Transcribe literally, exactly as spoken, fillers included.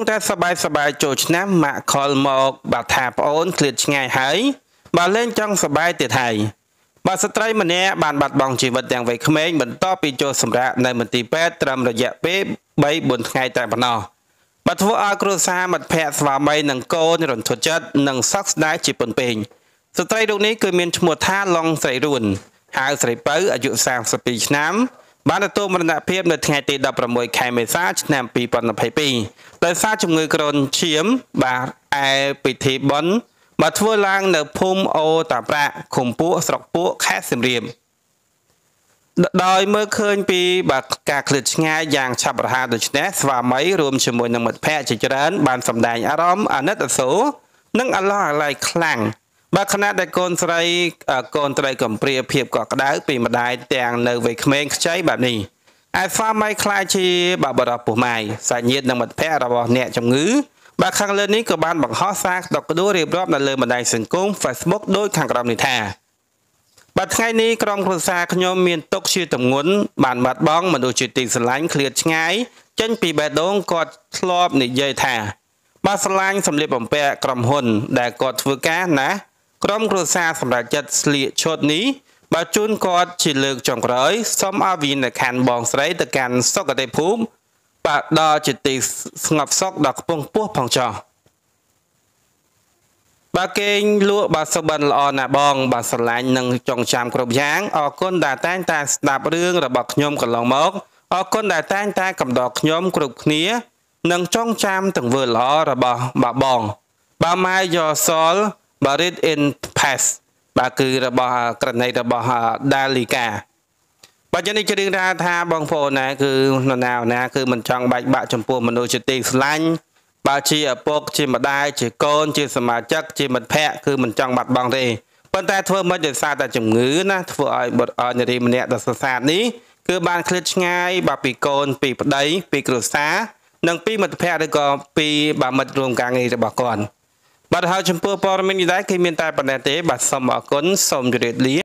តែសบายសบายចូលឆ្នាំម៉ាក់ខលមកបាទថាប្អូនឃ្លាតឆ្ងាយហើយបើលេងចង់សบายទៀតហើយបើស្ត្រីម្នាក់បានបាត់បង់ជីវិតទាំងវ័យក្មេងបន្ទាប់ពីចូលសម្រាកនៅមន្ទីរពេទ្យត្រឹមរយៈពេលបីបួនថ្ងៃតែប៉ុណ្ណោះបើធ្វើឲ្យគ្រួសារមិត្តភ័ក្តិស្វាមីនិងកូនរន្ធត់ចិត្តនិងសោកស្ដាយជាពន់ពេញស្ត្រីរូបនេះគឺមានឈ្មោះថាឡុងស្រីរួនហៅស្រីពៅអាយុសាមសិបពីរឆ្នាំបានទទួលមរណភាពនៅថ្ងៃទីដប់ប្រាំមួយខែមេសាឆ្នាំពីរពាន់ម្ភៃពីរដោយសារជំងឺគ្រុនឈាមបាទឯពិធីបុណ្យបាទធ្វើឡើងនៅភូមិអូតាប្រាក់ឃុំពួកស្រុកពួកខេត្តសៀមរាបដោយមើលឃើញពីបាទការឃ្លាតឆ្ងាយយ៉ាងឆាប់រហ័សដូច្នេះស្វាមីរួមជាមួយនឹងមិត្តភ័ក្តិជាច្រើនបានសម្ដែងអារម្មណ៍អាណិតអាសូរនិងអាឡោះអាល័យខ្លាំងបើខណៈដែលកូនស្រីកូនត្រីកំព្រាភាពកក់ក្ដៅពីម្ដាយទាំងនៅវ័យក្មេងខ្ចីបែបនេះឯស្វាមីខ្លាចជាបាបរោះពោះម៉ាយសាច់ញាតិនិងមិត្តភ័ក្តិរបស់អ្នកជំងឺបាទខាងលើនេះក៏បានបង្ហោះសារដកដួលរៀបរាប់នៅលើបណ្ដាញសង្គម Facebook ដោយខាងក្រោមនេះថាបាទថ្ងៃនេះក្រុមគ្រួសារខ្ញុំមានទុកជាទម្ងន់បានបាត់បង់មនុស្សជាទីស្រឡាញ់ឃ្លាតឆ្ងាយចេញពីបេះដូងគាត់ធ្លាប់និយាយថាបាទស្រឡាញ់សម្លៀកបំពាក់ក្រុមហ៊ុនដែលគាត់ធ្វើការណាក្រុមគ្រួសារសម្រាប់ចិត្តស្លៀកឈុតនេះបើជូនគាត់ជាលើកចុងក្រោយសូមឲ្យវិញ្ញាណក្ខន្ធបងស្រីទៅកាន់សុគតិភូមិបាទដល់ជាទីស្ងប់សុខដល់ខ្ពង់ខ្ពស់ផងចោះបាទគេងលក់បាទសុបិនល្អណាស់បងបាទស្រឡាញ់និងចងចាំគ្រប់យ៉ាងអរគុណដែលតែងតែស្ដាប់រឿងរបស់ខ្ញុំកន្លងមកអរគុណដែលតែងតែកំដរខ្ញុំគ្រប់គ្នានិងចងចាំទាំងវើល្អរបស់បាទបងបាទ My Your Soul បាទ Read in Past បាទគឺរបស់ក្រណីរបស់ដាលីកាបាទយ៉ាងនេះជារឿងរ៉ាវថាបងប្អូនណាគឺនរណាណាគឺមិនចង់បែកបាក់ចំពោះមនុស្សជាទីស្រឡាញ់បាទជាឪពុកជាម្ដាយជាកូនជាសមាជិកជាមិត្តភ័ក្តិគឺមិនចង់បាត់បង់ទេប៉ុន្តែធ្វើមិនដោយសារតែជំងឺណាធ្វើឲ្យបុត្រនារីម្នាក់ដ៏សរសើរនេះគឺបានឃ្លាតឆ្ងាយបាទពីកូនពីប្តីពីគ្រួសារនិងពីមិត្តភ័ក្តិឬក៏ពីបាទមិត្តរួមការងាររបស់គាត់បាទហើយចំពោះព័ត៌មាននេះដែរគឺមានតែប៉ុណ្ណេះទេបាទសូមអរគុណសូមជម្រាបលា